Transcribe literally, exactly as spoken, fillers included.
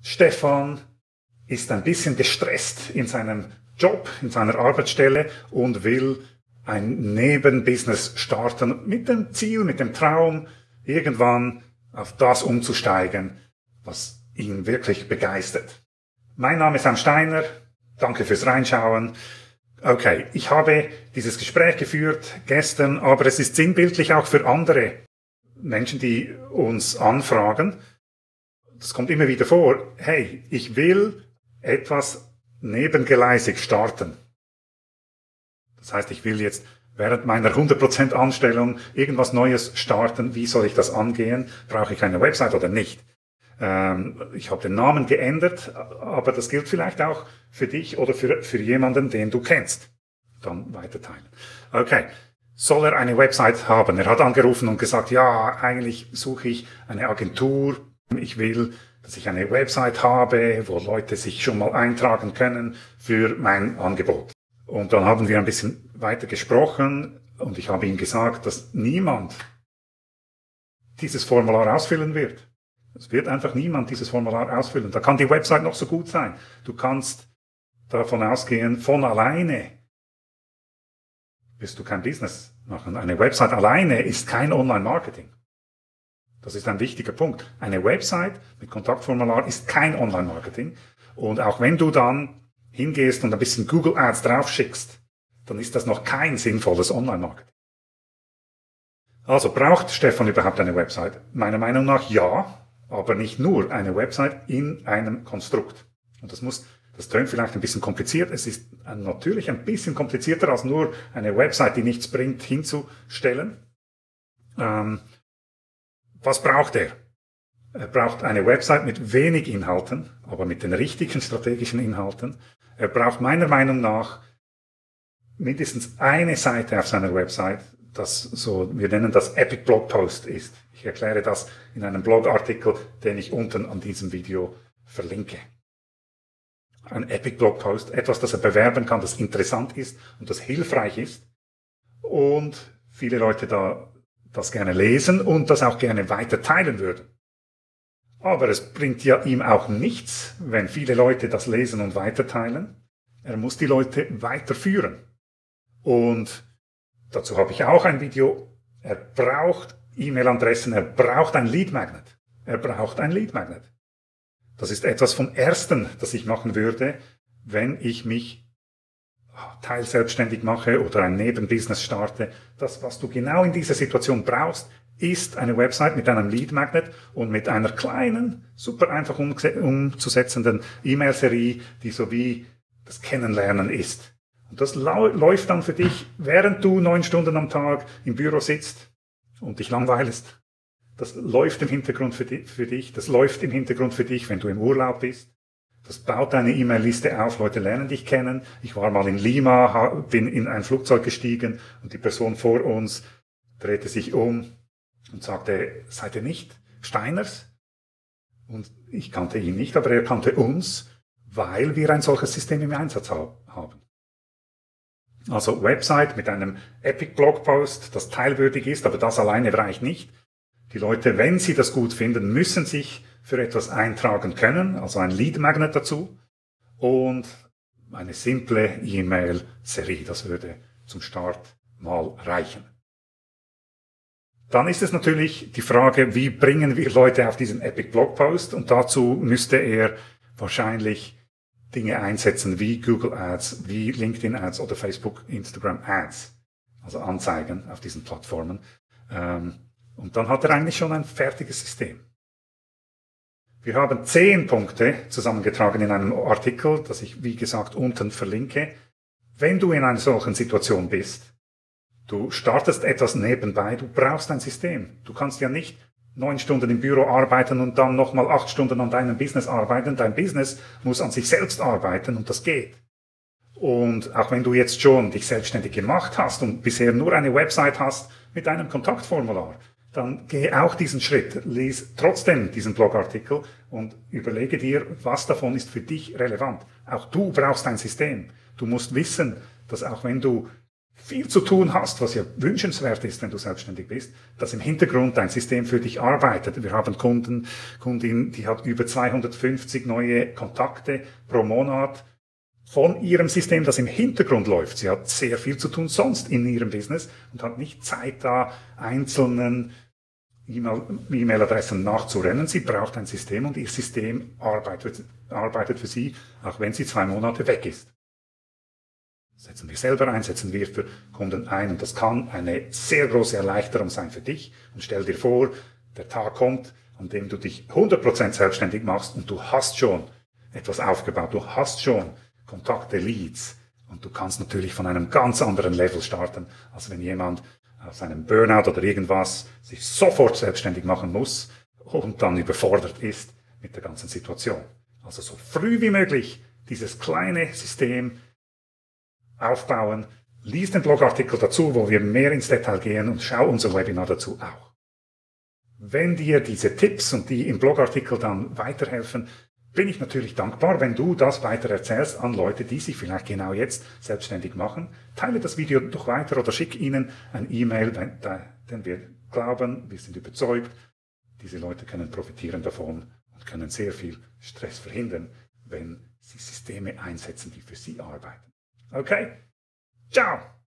Stefan ist ein bisschen gestresst in seinem Job, in seiner Arbeitsstelle und will ein Nebenbusiness starten mit dem Ziel, mit dem Traum, irgendwann auf das umzusteigen, was ihn wirklich begeistert. Mein Name ist Sam Steiner. Danke fürs Reinschauen. Okay, ich habe dieses Gespräch geführt gestern, aber es ist sinnbildlich auch für andere Menschen, die uns anfragen. Das kommt immer wieder vor. Hey, ich will etwas nebengleisig starten. Das heißt, ich will jetzt während meiner hundert Prozent Anstellung irgendwas Neues starten. Wie soll ich das angehen? Brauche ich eine Website oder nicht? Ähm, ich habe den Namen geändert, aber das gilt vielleicht auch für dich oder für, für jemanden, den du kennst. Dann weiterteilen. Okay. Soll er eine Website haben? Er hat angerufen und gesagt, ja, eigentlich suche ich eine Agentur. Ich will, dass ich eine Website habe, wo Leute sich schon mal eintragen können für mein Angebot. Und dann haben wir ein bisschen weiter gesprochen und ich habe ihm gesagt, dass niemand dieses Formular ausfüllen wird. Es wird einfach niemand dieses Formular ausfüllen. Da kann die Website noch so gut sein. Du kannst davon ausgehen, von alleine wirst du kein Business machen. Eine Website alleine ist kein Online-Marketing. Das ist ein wichtiger Punkt. Eine Website mit Kontaktformular ist kein Online-Marketing. Und auch wenn du dann hingehst und ein bisschen Google Ads draufschickst, dann ist das noch kein sinnvolles Online-Marketing. Also braucht Stefan überhaupt eine Website? Meiner Meinung nach ja, aber nicht nur eine Website in einem Konstrukt. Und das muss, das tönt vielleicht ein bisschen kompliziert. Es ist natürlich ein bisschen komplizierter als nur eine Website, die nichts bringt, hinzustellen. Ähm, Was braucht er? Er braucht eine Website mit wenig Inhalten, aber mit den richtigen strategischen Inhalten. Er braucht meiner Meinung nach mindestens eine Seite auf seiner Website, das so, wir nennen das Epic Blog Post ist. Ich erkläre das in einem Blogartikel, den ich unten an diesem Video verlinke. Ein Epic Blog Post, etwas, das er bewerben kann, das interessant ist und das hilfreich ist und viele Leute da das gerne lesen und das auch gerne weiter teilen würden. Aber es bringt ja ihm auch nichts, wenn viele Leute das lesen und weiterteilen. Er muss die Leute weiterführen. Und dazu habe ich auch ein Video. Er braucht E-Mail-Adressen, er braucht ein Lead-Magnet. Er braucht ein Lead-Magnet. Das ist etwas vom Ersten, das ich machen würde, wenn ich mich teilselbstständig mache oder ein Nebenbusiness starte. Das, was du genau in dieser Situation brauchst, ist eine Website mit einem Lead-Magnet und mit einer kleinen, super einfach umzusetzenden E-Mail-Serie, die so wie das Kennenlernen ist. Und das läuft dann für dich, während du neun Stunden am Tag im Büro sitzt und dich langweilst. Das läuft im Hintergrund für dich, das läuft im Hintergrund für dich, wenn du im Urlaub bist. Das baut deine E-Mail-Liste auf, Leute lernen dich kennen. Ich war mal in Lima, bin in ein Flugzeug gestiegen und die Person vor uns drehte sich um und sagte, seid ihr nicht Steiners? Und ich kannte ihn nicht, aber er kannte uns, weil wir ein solches System im Einsatz haben. Also Website mit einem Epic Blog Post, das teilwürdig ist, aber das alleine reicht nicht. Die Leute, wenn sie das gut finden, müssen sich für etwas eintragen können, also ein Lead-Magnet dazu und eine simple E-Mail-Serie, das würde zum Start mal reichen. Dann ist es natürlich die Frage, wie bringen wir Leute auf diesen Epic Blog Post und dazu müsste er wahrscheinlich Dinge einsetzen wie Google Ads, wie LinkedIn Ads oder Facebook, Instagram Ads, also Anzeigen auf diesen Plattformen. Und dann hat er eigentlich schon ein fertiges System. Wir haben zehn Punkte zusammengetragen in einem Artikel, das ich, wie gesagt, unten verlinke. Wenn du in einer solchen Situation bist, du startest etwas nebenbei, du brauchst ein System. Du kannst ja nicht neun Stunden im Büro arbeiten und dann nochmal acht Stunden an deinem Business arbeiten. Dein Business muss an sich selbst arbeiten und das geht. Und auch wenn du jetzt schon dich selbstständig gemacht hast und bisher nur eine Website hast mit einem Kontaktformular, dann geh auch diesen Schritt, lies trotzdem diesen Blogartikel und überlege dir, was davon ist für dich relevant. Auch du brauchst ein System. Du musst wissen, dass auch wenn du viel zu tun hast, was ja wünschenswert ist, wenn du selbstständig bist, dass im Hintergrund dein System für dich arbeitet. Wir haben Kunden, Kundin, die hat über zweihundertfünfzig neue Kontakte pro Monat von ihrem System, das im Hintergrund läuft. Sie hat sehr viel zu tun sonst in ihrem Business und hat nicht Zeit, da einzelnen E-Mail-Adressen nachzurennen. Sie braucht ein System und ihr System arbeitet, arbeitet für sie, auch wenn sie zwei Monate weg ist. Setzen wir selber ein, setzen wir für Kunden ein und das kann eine sehr große Erleichterung sein für dich. Und stell dir vor, der Tag kommt, an dem du dich hundert Prozent selbstständig machst und du hast schon etwas aufgebaut, du hast schon Kontakte, Leads und du kannst natürlich von einem ganz anderen Level starten, als wenn jemand aus einem Burnout oder irgendwas sich sofort selbstständig machen muss und dann überfordert ist mit der ganzen Situation. Also so früh wie möglich dieses kleine System aufbauen, lies den Blogartikel dazu, wo wir mehr ins Detail gehen und schau unser Webinar dazu auch. Wenn dir diese Tipps und die im Blogartikel dann weiterhelfen, bin ich natürlich dankbar, wenn du das weiter erzählst an Leute, die sich vielleicht genau jetzt selbstständig machen. Teile das Video doch weiter oder schick ihnen ein E-Mail, denn wir glauben, wir sind überzeugt, diese Leute können profitieren davon und können sehr viel Stress verhindern, wenn sie Systeme einsetzen, die für sie arbeiten. Okay? Ciao!